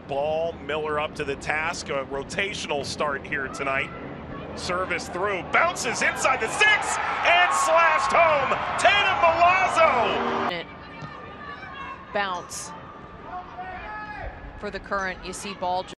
ball. Miller up to the task. A rotational start here tonight. Service through, bounces inside the 6 and slashed home. Tatumn Milazzo. Bounce for the Current. You see ball